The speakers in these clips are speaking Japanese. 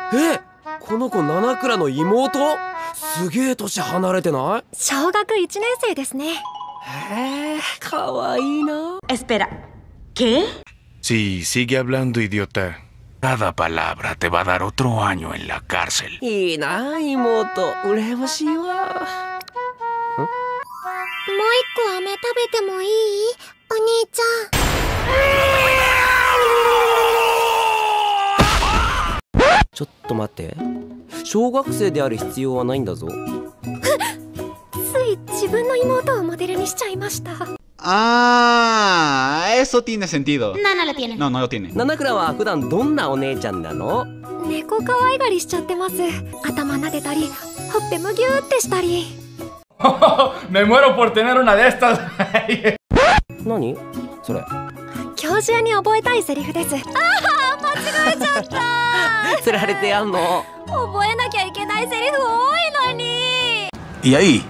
この子七倉の妹？すげえ年離れてない？ 小学1年生ですね。 へえ、かわいいな。 Espera, ¿qué? Sí, sigue hablando, idiota. Cada palabra te va a dar otro año en la cárcel. いいな妹、羨ましいわ。 もう一個飴食べてもいい？お兄ちゃん。 ちょっと待って、小学生である必要はないんだぞ。 つい自分の妹をモデルにしちゃいました。 Ah, eso tiene sentido. No, no lo tiene. No, no lo tiene. 七倉は普段どんなお姉ちゃんなの？ 猫可愛がりしちゃってます。頭撫でたり、ほっぺむぎゅーってしたり。 Me muero por tener una de estas. 何それ？ 今日中に覚えたいセリフです。ああ、間違えちゃった。 釣られてやんの。 覚えなきゃいけないセリフ多いのに。 Y ahí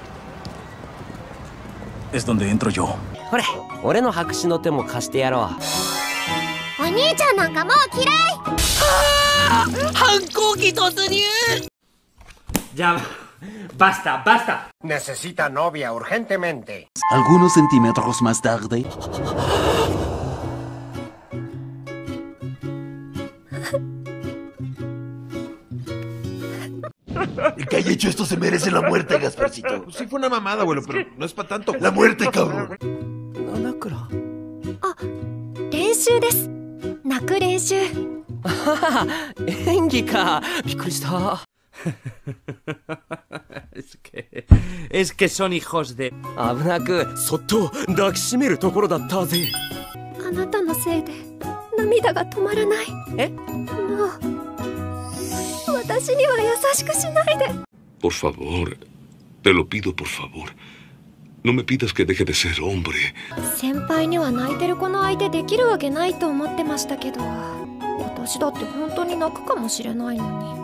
es donde entro yo. ほれ、俺の白紙の手も貸してやろう。 お兄ちゃんなんかもう嫌い。 反抗期突入。 Ya, basta, basta. Necesita novia urgentemente. Algunos centímetros más tarde. El que haya hecho esto se merece la muerte, Gasparcito. Sí fue una mamada, abuelo, pero no es para tanto. La muerte, cabrón. 七倉。 あ、練習です。泣く練習。 演技か。びっくりした。 Es que son hijos de... 危なくそっと抱きしめるところだったぜ。 あなたのせいで涙が止まらない。もう私には優しくしないで。 Por favor, te lo pido por favor. No me pidas que deje de ser hombre. 先輩には泣いてる子の相手できるわけないと思ってましたけど、私だって本当に泣くかもしれないのに。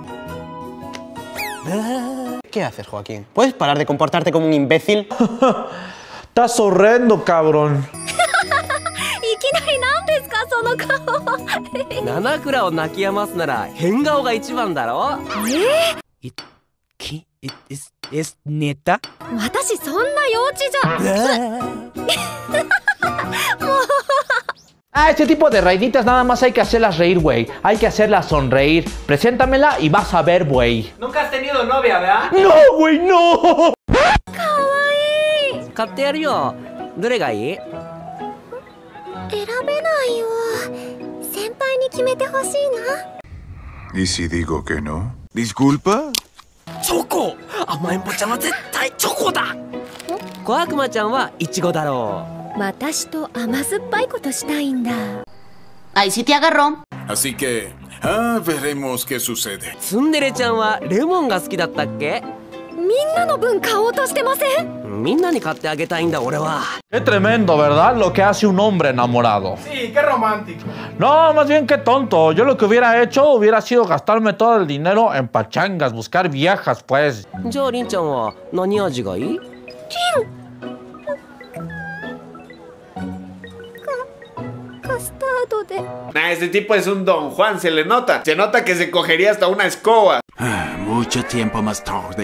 ¿Qué haces, Joaquín? ¿Puedes parar de comportarte como un imbécil? Estás horrendo, cabrón. いきなり何ですかその顔。 七倉を泣き止ますなら変顔が一番だろ。 ¿Es neta? 私そんな幼稚じゃ。もう。 Ah, este tipo de reinitas nada más hay que hacerlas reír, güey. Hay que hacerlas sonreír. Preséntamela y vas a ver, güey. Nunca has tenido novia, ¿verdad? ¡No, güey, no! かわいい。 買ってやるよ。どれがいい？ 選べないよ。先輩に決めてほしいな。 ¿Y si digo que no? ¿Disculpa? チョコ。甘えん坊ちゃんは絶対チョコだ。小悪魔ちゃんはイチゴだろう。 私と甘酸っぱいことしたいんだ。 Ahí sí te agarró. Así que, veremos qué sucede. ツンデレちゃんはレモンが好きだったっけ？ みんなの分買おうとしてません？ みんなに買ってあげたいんだ俺は。 Qué tremendo, ¿verdad? Lo que hace un hombre enamorado. Sí, qué romántico. No, más bien qué tonto. Yo lo que hubiera hecho hubiera sido gastarme todo el dinero en pachangas, buscar viejas, pues. じゃありんちゃんは何味がいい？りん。 カスタードで。 Nah, este tipo es un Don Juan, se le nota. Se nota que se cogería hasta una escoba. Mucho tiempo más tarde.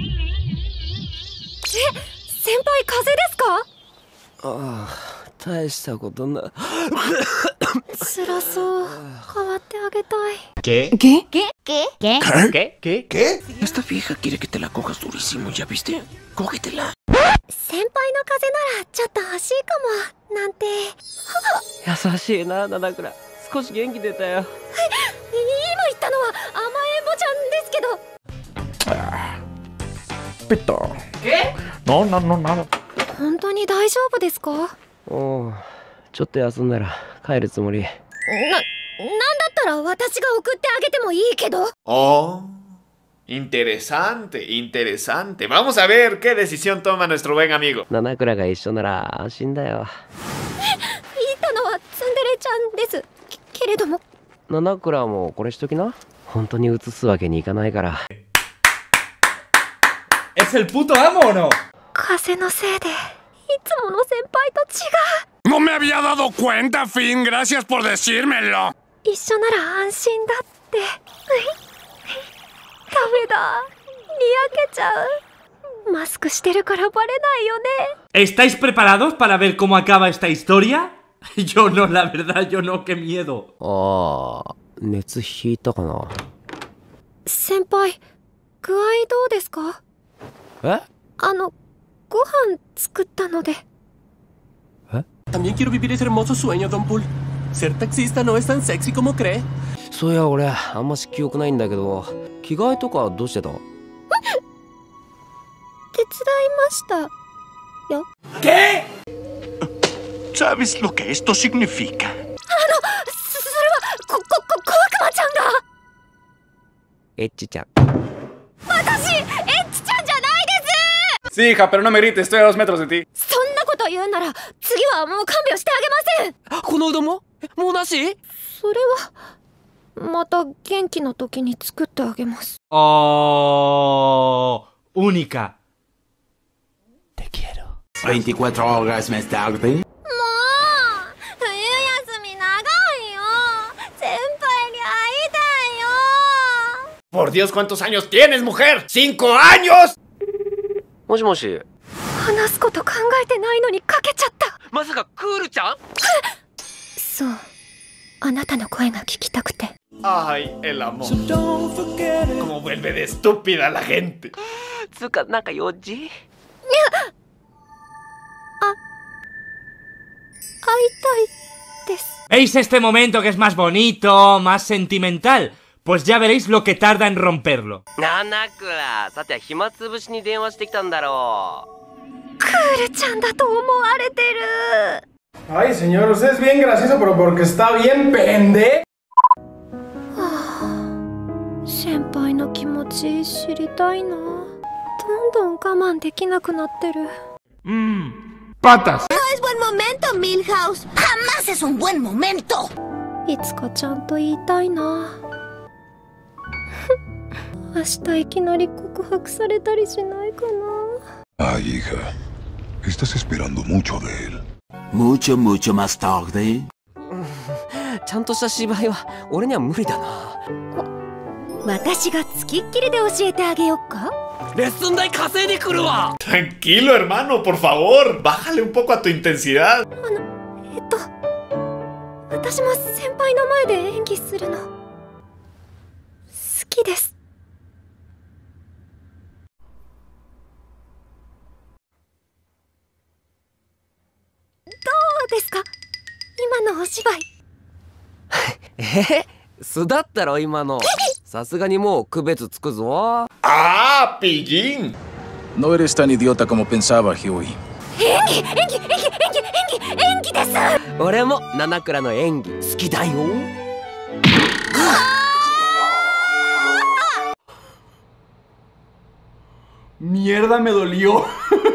先輩風邪ですか？ ああ、大したことな。 辛そう。変わってあげたい。 ¿Qué? ¿Qué? ¿Qué? ¿Qué? ¿Qué? ¿Qué? ¿Qué? ¿Qué? Esta vieja quiere que te la cojas durísimo, ¿ya viste? Cógetela. 先輩の風ならちょっと欲しいかもなんて。 優しいな七倉。少し元気出たよ。 今言ったのは甘えん坊ちゃんですけど。 Pito. ¿Qué? No, no, no, nada. 本当に大丈夫ですか？ おう、ちょっと休んだら帰るつもり。 なんだったら私が送ってあげてもいいけど。 Oh, interesante, interesante. Vamos a ver qué decisión toma nuestro buen amigo. 七倉が一緒なら安心だよ。 言ったのはツンデレちゃんです。けれども。 七倉もこれしときな。本当に移すわけにいかないから。 ¿Es el puto amo o no? 風のせいでいつもの先輩と違う。 No me había dado cuenta, Finn. Gracias por decírmelo. 一緒なら安心だって。 だ。にやけちゃう。マスクしてるからバレないよね。 ¿Estáis preparados para ver cómo acaba esta historia? Yo no, la verdad, yo no, qué miedo. ああ、熱引いたかな。 先輩、具合どうですか？ え？ ご飯作ったので。 También quiero vivir ese hermoso sueño, Don Pool. Ser taxista no es tan sexy como cree. そういや俺あんまし記憶ないんだけど、着替えとかどうしてた？ 手伝いましたよ。 ¿Qué? ¿Sabes lo que esto significa? それは小悪魔ちゃんが。 エッチちゃん。 私エッチちゃんじゃないです。 Sí, hija, pero no me grites, estoy a 2 metros de ti. そんなこと言うなら次はもう勘弁してあげません。 このうどんももうなし？ それはまた元気な時に作ってあげます。 Oh, única. Te quiero. 24 horas más tarde. もう冬休み長いよ。先輩に会いたいよ。 Por Dios, ¿cuántos años tienes, mujer? ¡5 años! もしもし。 話すこと考えてないのにかけちゃった。 まさかクールちゃん？ そう、あなたの声が聞きたくて。 Ay, el amor. Cómo vuelve de estúpida la gente. つうかなんか用事？ 会いたいです。 ¿Veis este momento que es más bonito, más sentimental? Pues ya veréis lo que tarda en romperlo. 七倉、さて暇つぶしに電話してきたんだろう。 クールちゃんだと思われてる。 Ay, señor, usted es bien gracioso, pero porque está bien pende. 先輩の気持ち知りたいな。どんどん我慢できなくなってる。 Patas. No es buen momento, Milhouse. Jamás es un buen momento. いつかちゃんと言いたいな。明日いきなり告白されたりしないかな。 Ay, hija, estás esperando mucho de él. Mucho más tarde. ちゃんとした芝居は俺には無理だな。 私がつきっきりで教えてあげよっか。 レッスン代稼いでくるわ。 Tranquilo, hermano, por favor. Bájale un poco a tu intensidad. 私も先輩の前で演技するの好きです。どうですか今のお芝居。 素だったろ今の。さすがにもう区別つくぞ。 Ah, pillín. No eres tan idiota como pensaba, Huey. 演技です。 俺も七倉の演技好きだよ。 Mierda, me dolió.